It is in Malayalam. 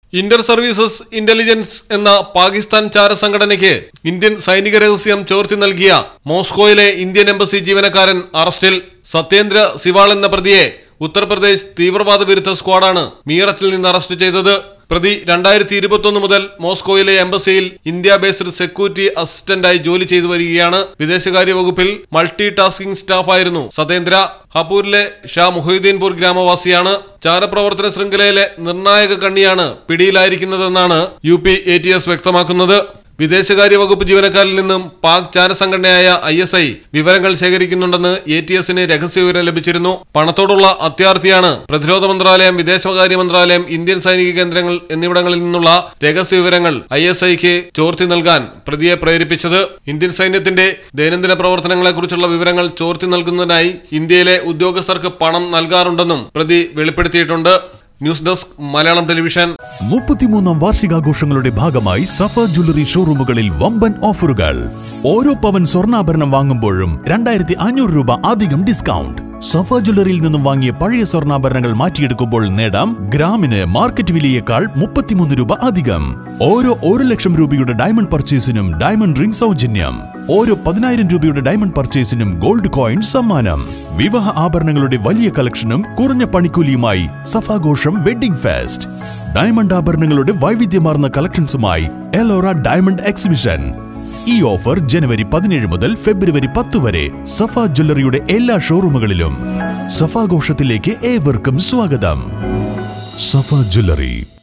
ഇന്റർ സർവീസസ് ഇന്റലിജൻസ് എന്ന പാകിസ്ഥാൻ ചാര സംഘടനയ്ക്ക് ഇന്ത്യൻ സൈനിക രഹസ്യം ചോർത്തി നൽകിയ മോസ്കോയിലെ ഇന്ത്യൻ എംബസി ജീവനക്കാരൻ അറസ്റ്റിൽ. സത്യേന്ദ്ര സിവാൾ എന്ന പ്രതിയെ ഉത്തർപ്രദേശ് തീവ്രവാദ വിരുദ്ധ സ്ക്വാഡാണ് മീററ്റിൽ നിന്ന് അറസ്റ്റ് ചെയ്തത്. പ്രതി 2021 മുതൽ മോസ്കോയിലെ എംബസിയിൽ ഇന്ത്യ ബേസ്ഡ് സെക്യൂരിറ്റി അസിസ്റ്റന്റായി ജോലി ചെയ്തു വരികയാണ്. വിദേശകാര്യ വകുപ്പിൽ മൾട്ടി ടാസ്കിംഗ് സ്റ്റാഫായിരുന്നു സത്യേന്ദ്ര. ഹപൂരിലെ ഷാ മുഹീദ്ദീൻപൂർ ഗ്രാമവാസിയാണ്. ചാരപ്രവർത്തന ശൃംഖലയിലെ നിർണായക കണ്ണിയാണ് പിടിയിലായിരിക്കുന്നതെന്നാണ് UP ATS വ്യക്തമാക്കുന്നത്. വിദേശകാര്യ വകുപ്പ് ജീവനക്കാരിൽ നിന്നും പാക് ചാരസംഘടനയായ ISI വിവരങ്ങൾ ശേഖരിക്കുന്നുണ്ടെന്ന് ATSന് രഹസ്യവിവരം ലഭിച്ചിരുന്നു. പണത്തോടുള്ള അത്യാർത്തിയാണ് പ്രതിരോധ മന്ത്രാലയം, വിദേശകാര്യ മന്ത്രാലയം, ഇന്ത്യൻ സൈനിക കേന്ദ്രങ്ങൾ എന്നിവിടങ്ങളിൽ നിന്നുള്ള രഹസ്യവിവരങ്ങൾ ISIക്ക് ചോർത്തി നൽകാൻ പ്രതിയെ പ്രേരിപ്പിച്ചത്. ഇന്ത്യൻ സൈന്യത്തിന്റെ ദൈനംദിന പ്രവർത്തനങ്ങളെക്കുറിച്ചുള്ള വിവരങ്ങൾ ചോർത്തി നൽകുന്നതിനായി ഇന്ത്യയിലെ ഉദ്യോഗസ്ഥർക്ക് പണം നൽകാറുണ്ടെന്നും പ്രതി വെളിപ്പെടുത്തിയിട്ടുണ്ട്. News desk Malayalam television. 33ാം വാർഷികാഘോഷങ്ങളുടെ ഭാഗമായി സഫ ജ്വല്ലറി ഷോറൂമുകളിൽ വമ്പൻ ഓഫറുകൾ. ഓരോ പവൻ സ്വർണ്ണാഭരണം വാങ്ങുമ്പോഴും 2500 രൂപ അധികം ഡിസ്കൗണ്ട്. സഫ ജ്വല്ലറിയിൽ നിന്നും വാങ്ങിയ പഴയ സ്വർണ്ണാഭരണങ്ങൾ മാറ്റിയെടുക്കുമ്പോൾ നേടാം ഗ്രാമിന് മാർക്കറ്റ് വിലയേക്കാൾ 33 രൂപ അധികം. ഓരോ 1 ലക്ഷം രൂപയുടെ ഡയമണ്ട് പർച്ചേസിനും ഡയമണ്ട് റിംഗ് സൗജന്യം. ഓരോ 10,000 രൂപയുടെ ഡയമണ്ട് പർച്ചേസിനും ഗോൾഡ് കോയിൻ സമ്മാനം. വിവാഹ ആഭരണങ്ങളുടെ വലിയ കളക്ഷനും കുറഞ്ഞ പണിക്കൂലിയുമായി സഫാഘോഷം വെഡിംഗ് ഫെസ്റ്റ്. ഡയമണ്ട് ആഭരണങ്ങളുടെ വൈവിധ്യമാർന്ന കളക്ഷൻസുമായി എലോറ ഡയമണ്ട് എക്സിബിഷൻ. ഈ ഓഫർ ജനുവരി 17 മുതൽ ഫെബ്രുവരി 10 വരെ സഫ ജ്വല്ലറിയുടെ എല്ലാ ഷോറൂമുകളിലും. സഫാഘോഷത്തിലേക്ക് ഏവർക്കും സ്വാഗതം. സഫ ജ്വല്ലറി.